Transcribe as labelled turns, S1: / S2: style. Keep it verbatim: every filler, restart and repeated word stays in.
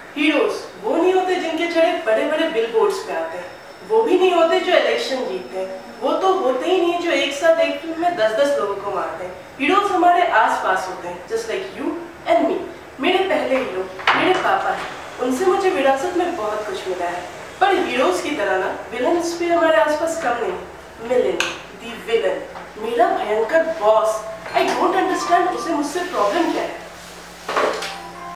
S1: Heroes वो नहीं होते जिनके चेहरे बड़े बड़े बिलबोर्ड्स पे आते हैं, वो भी नहीं होते जो इलेक्शन जीतते हैं, वो तो होते ही नहीं जो एक साथ एक फिल्म में दस दस लोगों को मारते हैं। हीरोज हमारे आसपास होते हैं, just like you and me. मेरे पहले हीरो मेरे पापा हैं, उनसे मुझे विरासत में बहुत कुछ मिला है। पर हीरोज की तरह ना विलन्स भी हमारे आसपास कम नहीं। मिलन दी विलन, मेरा भयंकर बॉस। आई डोंट अंडरस्टैंड उसे मुझसे प्रॉब्लम क्या